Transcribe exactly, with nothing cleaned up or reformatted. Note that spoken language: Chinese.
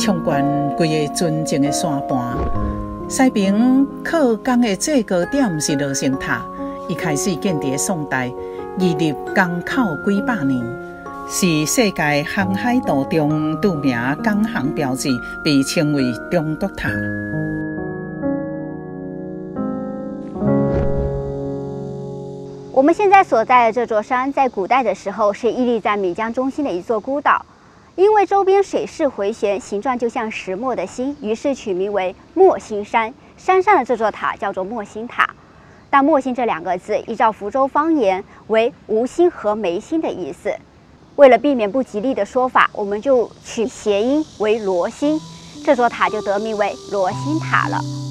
冲关规个纯净的山盘。西边靠港的最高点是罗星塔，伊开始建伫宋代，屹立港口几百年，是世界航海道中著名港航标志，被称为中国塔。 我们现在所在的这座山，在古代的时候是屹立在岷江中心的一座孤岛，因为周边水势回旋，形状就像石墨的心，于是取名为墨心山。山上的这座塔叫做墨心塔。但墨心这两个字，依照福州方言为无心和没心的意思。为了避免不吉利的说法，我们就取谐音为罗心，这座塔就得名为罗心塔了。